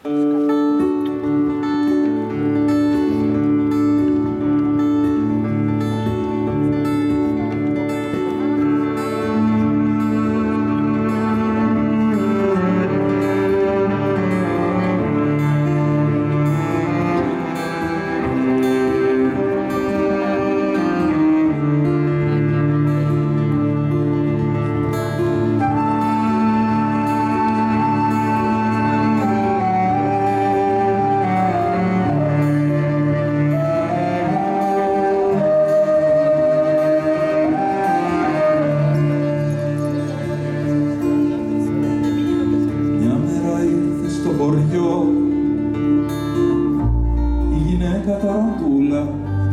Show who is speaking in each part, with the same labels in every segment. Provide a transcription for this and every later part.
Speaker 1: η γυναίκα ταραντούλα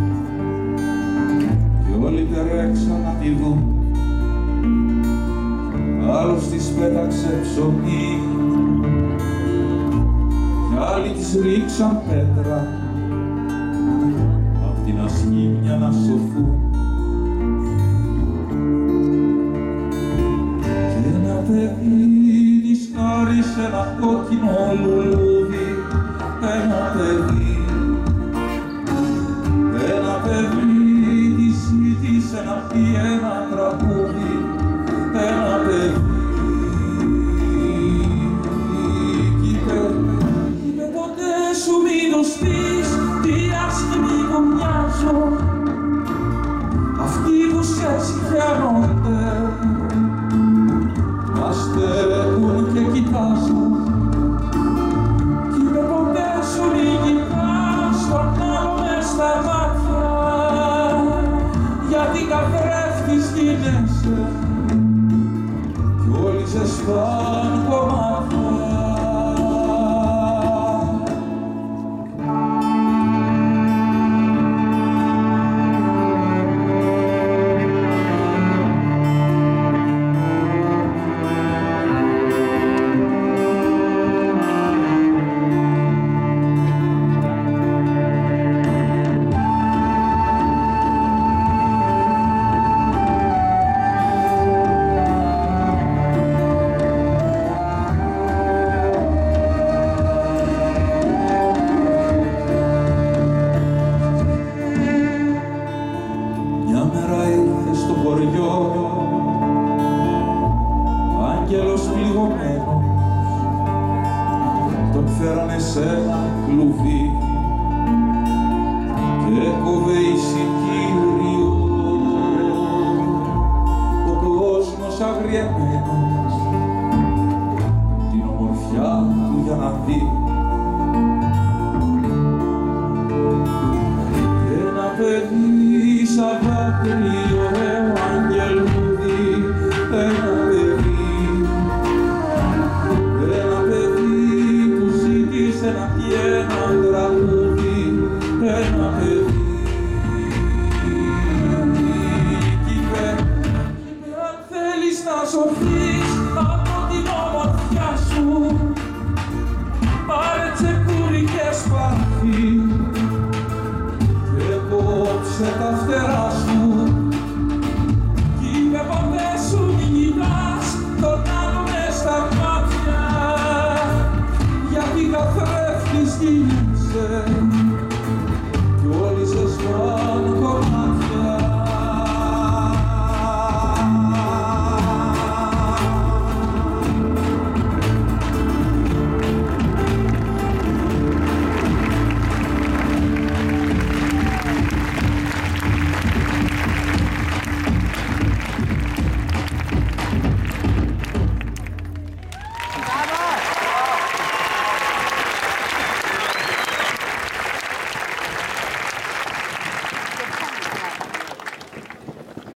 Speaker 1: κι όλοι τρέξαν να τη δουν. Άλλος της πέταξε ψωμί κι άλλοι της ρίξαν πέτρα απ' την ασχήμια να σωθούν. Και ένα παιδί της χάρισε ένα κόκκινο λουλούδι, ένα παιδί της ζήτησε να πει ένα τραγούδι, ένα παιδί. Κι είπε ποτέ σου μην το σπείς, τι άσχημη που μοιάζω, αυτοί που σε συγχαίρονται να στέκουν και κοιτάζουν. Κι είπε ποτέ σου μην κοιτάς τον άλλο μες στα μάτια, γιατί καθρέφτης γίνεσαι κι όλοι ζεστάν κομμάτια. Άγγελος πληγωμένος, τον φέρανε σ' ένα κλουβί και έκοβε εισιτήριο. Ο κόσμος αγριεμένος την ομορφιά του για να δει. Και ένα παιδί σαν δάκρυ ωραίο αγγελούδι, ένα να πει ένα τραγούδι, ένα παιδί. Κι είπε αν θέλεις να σωθείς από την ομορφιά σου,